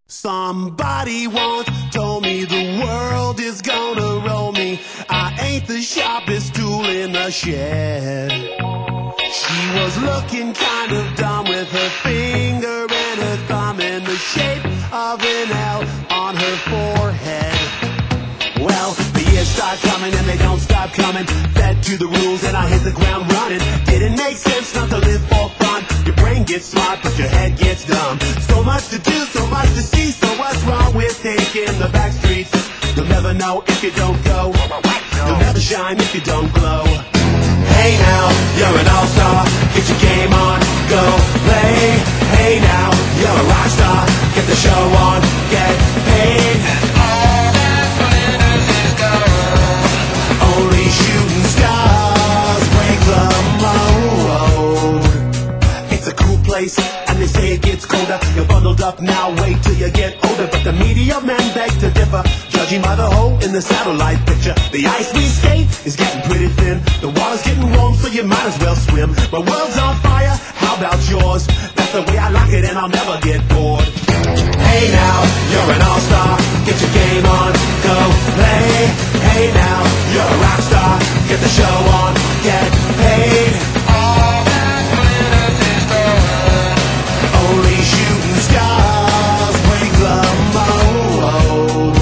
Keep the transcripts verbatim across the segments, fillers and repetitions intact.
Somebody once told me the world is gonna roll me. I ain't the sharpest tool in the shed. She was looking kind of dumb with her finger and her thumb in the shape of an L on her forehead. Well, the years start coming and they don't stop coming. Fed to the rules and I hit the ground running. Didn't make sense not to live for fun. Your brain gets smart but your head gets dumb. So much to do, so much to see. So what's wrong with taking the back streets? You'll never know if you don't go. You'll never shine if you don't glow. Hey now, you're an all-star. Get your game on, go play. Hey now, you're a rock star. Get the show on, get paid. All that glitters is gold. Only shooting stars break the mold. It's a cool place, and they say it gets colder. You're bundled up now, wait till you get older. But the media men beg to differ, judging by the hole in the satellite picture. The ice we skate is getting pretty thin. The water's getting warm, so you might as well swim. My world's on fire, how about yours? That's the way I like it and I'll never get bored. Hey now, you're an all-star. Get your game on, go play. Hey now, you're a rock star. Get the show on, get paid. All that glitters is gold. Only shooting stars break the mold.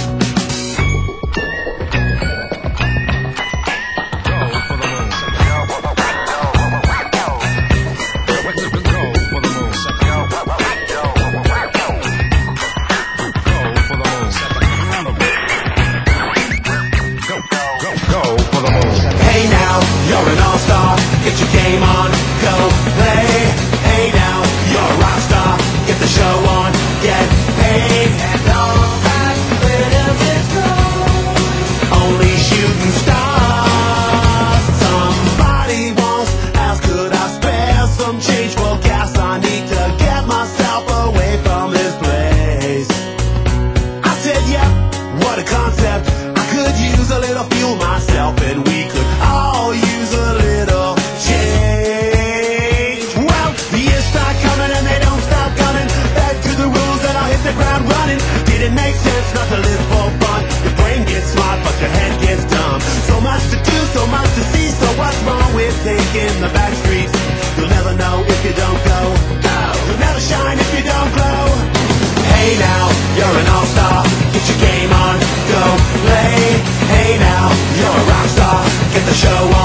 Hey now, you're an all-star. Get your game on, go play. Hey now, you're a rock star. Get the show on, get paid. And all that glitters is gold. Only shooting stars. Somebody once asked, could I spare some change for gas? I need to get myself away from this place. I said, yeah, what a concept. I could use a little fuel myself, and we could all use a little change. Well, the years start coming and they don't stop coming. Back to the rules and I'll hit the ground running. Didn't make sense not to live for fun. Your brain gets smart but your head gets dumb. So much to do, so much to see. So what's wrong with taking the back streets? You'll never know if you don't go. You'll never shine if you don't glow. Hey now, you're an all-star. Get your game on, go play. Hey now, you're a rock star. Get the show on.